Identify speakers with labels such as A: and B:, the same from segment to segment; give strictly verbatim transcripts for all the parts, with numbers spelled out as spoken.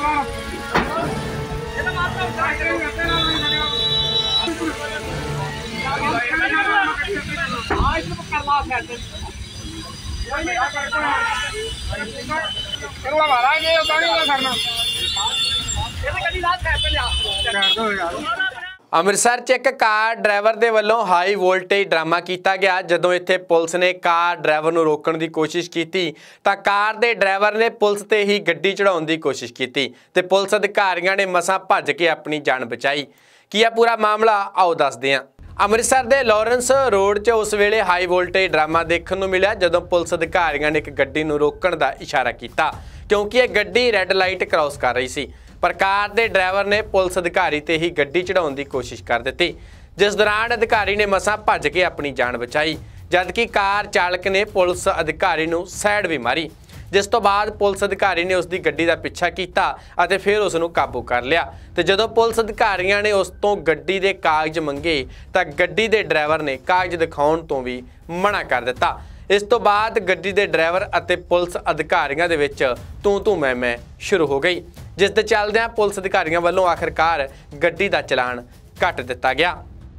A: ਅੰਮ੍ਰਿਤਸਰ ਚ ਇੱਕ car driver ਦੇ ਵੱਲੋਂ ਹਾਈ ਵੋਲਟੇਜ ਡਰਾਮਾ ਕੀਤਾ ਗਿਆ। ਜਦੋਂ ਇੱਥੇ ਪੁਲਿਸ ਨੇ ਕਾਰ ਡਰਾਈਵਰ ਨੂੰ रोकण ਦੀ ਕੋਸ਼ਿਸ਼ ਕੀਤੀ ਤਾਂ ਕਾਰ ਦੇ ਡਰਾਈਵਰ ਨੇ ਪੁਲਿਸ ਤੇ ਹੀ ਗੱਡੀ ਚੜਾਉਣ ਦੀ ਕੋਸ਼ਿਸ਼ ਕੀਤੀ ਤੇ ਪੁਲਿਸ ਅਧਿਕਾਰੀਆਂ ਨੇ ਮਸਾਂ ਭੱਜ ਕੇ ਆਪਣੀ ਜਾਨ ਬਚਾਈ। ਕੀ ਆ ਪੂਰਾ ਮਾਮਲਾ, ਆਓ ਦੱਸਦੇ ਹਾਂ। ਅੰਮ੍ਰਿਤਸਰ ਦੇ ਲਾਰੈਂਸ ਰੋਡ 'ਚ ਉਸ ਵੇਲੇ ਹਾਈ ਵੋਲਟੇਜ ਡਰਾਮਾ ਦੇਖਣ ਨੂੰ ਮਿਲਿਆ ਜਦੋਂ ਪੁਲਿਸ ਅਧਿਕਾਰੀਆਂ ਨੇ ਇੱਕ ਗੱਡੀ ਨੂੰ ਰੋਕਣ ਦਾ ਇਸ਼ਾਰਾ ਕੀਤਾ ਕਿਉਂਕਿ ਇਹ ਗੱਡੀ ਰੈੱਡ ਲਾਈਟ ਕ੍ਰਾਸ ਕਰ ਰਹੀ ਸੀ। पर कार के ड्राइवर ने पुलिस अधिकारी ते ही गड्डी चढ़ाने की कोशिश कर दी, जिस दौरान अधिकारी ने मसां भज के अपनी जान बचाई, जबकि कार चालक ने पुलिस अधिकारी नूं साइड भी मारी, जिस तो बाद पुलिस अधिकारी ने उसकी गड्डी का पिछा किया और फिर उसनूं काबू कर लिया। तो जदों पुलिस अधिकारियों ने उस तो गड्डी के कागज मंगे तो गड्डी के ड्राइवर ने कागज दिखाउण तो भी मना कर दिता। इस तो बाद गड्डी के ड्राइवर और पुलिस अधिकारियों के विच तू तू मैं मैं शुरू हो गई, जिस दे चलदिआं पुलिस अधिकारियों वालों आखिरकार गड्डी का चलान कट दिता गया।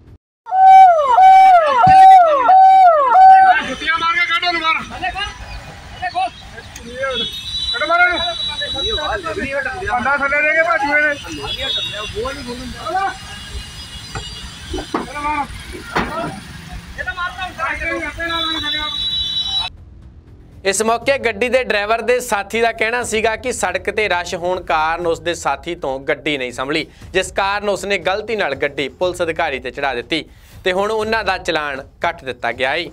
A: इस मौके गड्डी के ड्राइवर के साथी का कहना सीगा कि सड़क ते रश होने कारण उसके साथी तो गड्डी नहीं संभली, जिस कारण उसने गलती नाल गड्डी पुलिस अधिकारी ते चढ़ा दी ते हुण उन्हां दा चलान कट दिता गया है।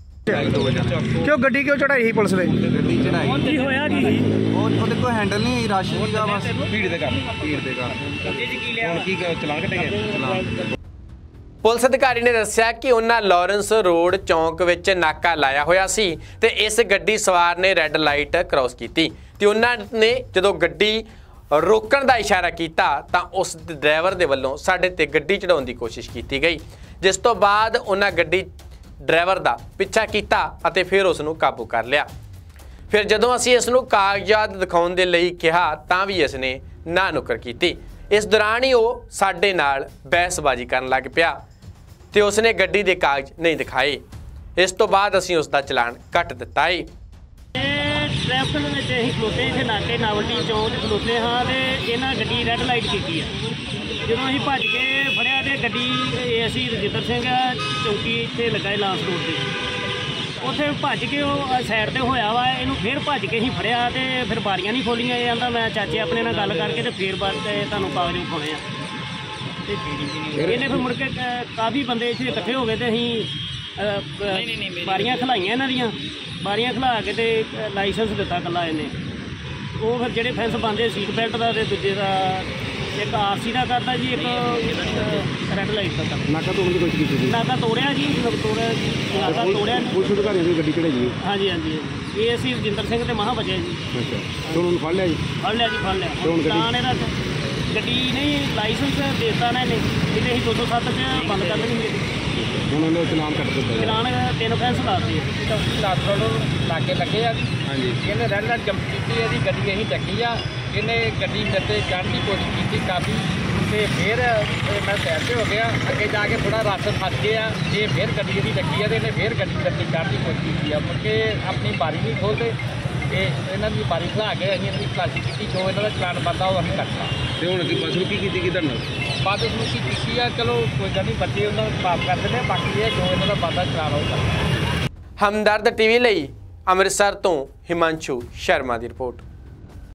B: क्यों गड्डी क्यों चढ़ाई ही पुलिस ने?
C: गड्डी चढ़ाई की होया की ਉਹ ਉਹਦੇ ਕੋਲ ਹੈਂਡਲ ਨਹੀਂ ਰਸ਼ ਸੀਗਾ ਬਸ ਭੀੜ ਦੇ ਕਾਰਨ ਭੀੜ ਦੇ ਕਾਰਨ ਹੁਣ ਕੀ ਚਲਾਨ ਕੱਟੇਗੇ ਚਲਾਨ।
A: पुलिस अधिकारी ने दस्सिया कि उन्हां लारैंस रोड चौंक विच नाका लाया होया सी ते इस गड्डी सवार ने रैड लाइट क्रॉस की ते उन्हां ने जदों गड्डी रोकण दा इशारा किया तां उस ड्राइवर दे वल्लों साडे ते गड्डी चढ़ाउण दी कोशिश की गई, जिस तो बाद उन्हां गड्डी ड्राइवर दा पिछा किया अते फिर उसनूं काबू कर लिया। फिर जदों असीं इसनूं कागजात दिखाउण दे लई कहा तां भी इसने ना नुकर की। इस दौरान ही वो साडे नाल बहसबाजी करन लग पिया ते उसने गड्डी के कागज नहीं दिखाए। इस तो बाद असीं उसका चलान कट दिता है।
D: ट्रैफिक में खलोते इतने नाके नावल्टी चौक खलोते हाँ तो इन्हें गड्डी रैड लाइट की है। जो अं भज के फड़िया तो गड्डी असी रजिंदर सिंह चौकी इतने लगा लांस रोड से उत्थे भज के सैड से होया वा इनू फिर भज के ही फड़िया तो फिर बारियां नहीं खोलियां। ये आंदा मैं चाचे अपने नाल गल करके तो फिर बार तुहानूं कागज विखाउणे आ। इन्हें फिर मुड़ के काफ़ी बंदे इतने इकट्ठे हो गए तो अं बारियां खलाइया इन्हों दियां बारियां खला के तो लाइसेंस दिता कला इन्हें वो फिर जोड़े फैंस पाते सीट बेल्ट का तो दूजे का एक आर सी का करता जी, एक रैड लाइट का करता।
B: नाका तोड़ने की कोशिश की
D: नाका तोड़िया जी तोड़िया नाका तोड़िया
B: पुलिस अधिकारी ने गड्डी चढ़ाई जी।
D: हाँ जी हाँ जी ये असी रजिंदर सिंह तो महा बचे जी।
B: अच्छा तो उन्होंने फड़ लिया जी?
D: फड़ लिया जी फड़ लिया चलान इहदा गड्डी नहीं लाइसेंस देता ना इन्हें इहदे ही दो सौ सत्त च बंद कर देंगे।
B: उन्होंने चलान कट दिता
D: चलान तीन फैंस लाते
E: लाखों लागे लगे आ। हाँ जी इन्हें रैड लाइट जंप की है गड्डी अं चक्की आ इन्हें गड्डी मेरे चढ़ने की कोशिश की काफ़ी तो फिर मैं सैर से हो गया अगे जाके थोड़ा रस फस गया ये फिर गड्डी यदि चक्की है तो इन्हें फिर गड्डी गड्डी चढ़ने की कोशिश की मुड़के अपनी बारी नहीं खोलते इन्हों की बारी खिला के अं इन्होंने तलाशी की जो इन्हों का चलान बनता वो अं कटता
B: तो हूँ बदसलूकी की
E: बदसलूकी की है। चलो कोई गल नहीं बच्चे उन्होंने माफ कर देते बाकी ये जो इन्हों का बनता चलान होगा।
A: हमदर्द टीवी लई अमृतसर तो हिमांशु शर्मा की रिपोर्ट।